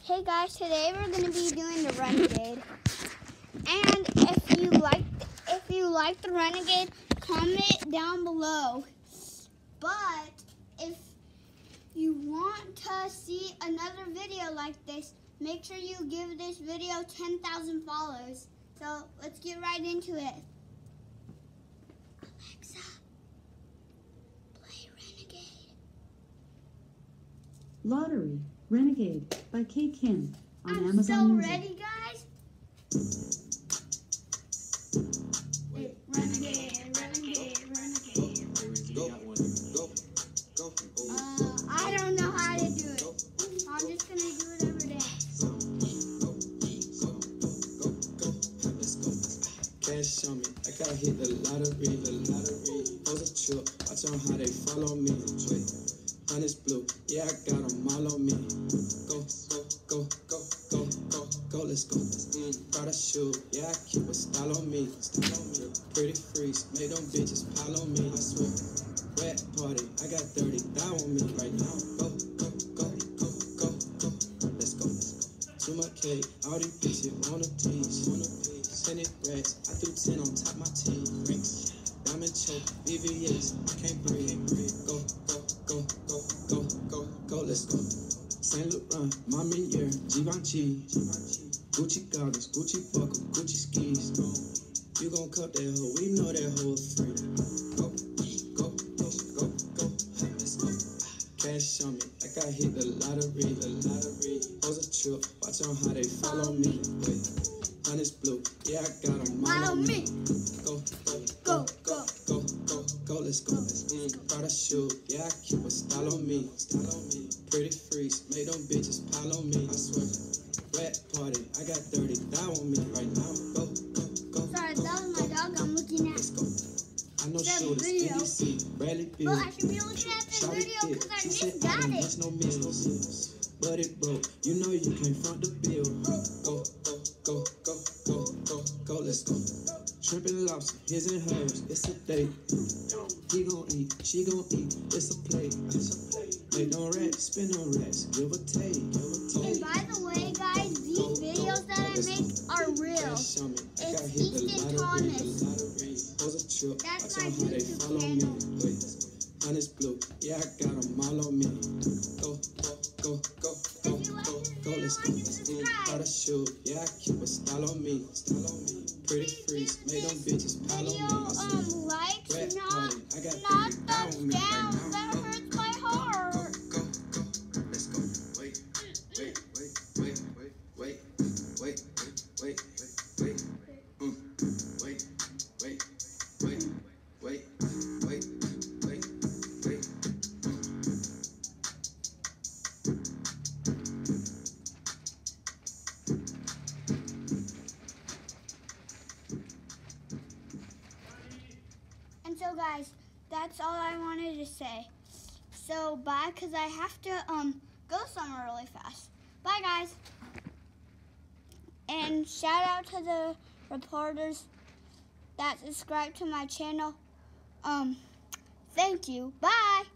Hey guys, today we're going to be doing the Renegade. And if you like the Renegade, comment down below. But if you want to see another video like this, make sure you give this video 10,000 follows. So let's get right into it. Alexa, play Renegade. Lottery, Renegade by Kate Kim on I'm Amazon so Music. ready, guys. Renegade. I don't know how to do it. I'm just gonna do it every day. Cash on me, I gotta hit the lottery. Pose a trip, watch on how they follow me. Honey's blue, yeah, I got them all on me. Go, let's go. Proud of shoe, yeah, I keep a style on me. Pretty freaks, make them bitches pile on me. I swear, wet party, I got 30 thou on me right now. Go, let's go. To my cake, all these bitches want a piece. 100 racks, I threw 10 on top my teeth. Diamond choke, VVS, I can't breathe. Go, let's go. Saint Laurent, Mamier, Givenchy, Gucci goggles, Gucci buckle, Gucci skis. You gon' cut that hoe, we know that hoe free. Go, let's go. Cash on me, like I hit the lottery. Pose a trip, watch on how they follow me. Wait, honey's blue, yeah, I got them all on me. Go, let's go. Proud of shoe, yeah, I keep a style on me. Pretty freaks, make them bitches pile on me. I swear, wet party, I got 30 thou on me right now. Go. Sorry, that was my dog I'm looking at. Let's go. I know The shooters, video. NBC, Bradley Bill. Well, I should be looking at this video because I just got it. There's no miss, but it broke. You know you can't front the bill. Go, let's go. Shrimp and lobster, his and hers, it's a date. He gon' eat, she gon' eat, it's a plate. Make no racks, spin no racks, give or take. And by the way, guys, these videos that I make are real. It's Easton Thomas. That's my YouTube channel. Honey's blue, yeah, I got them all on me. Go, let's go. Proud of shoe, yeah, I keep a style on me. Pretty freaks, make them bitches pile on me. I swear, Likes, party, I got 30 not thou on me right down. now. That hurts my heart. Go, let's go. Wait. And so, guys, that's all I wanted to say. So, bye, because I have to go somewhere really fast. Bye, guys. And shout out to the reporters that subscribe to my channel. Thank you. Bye.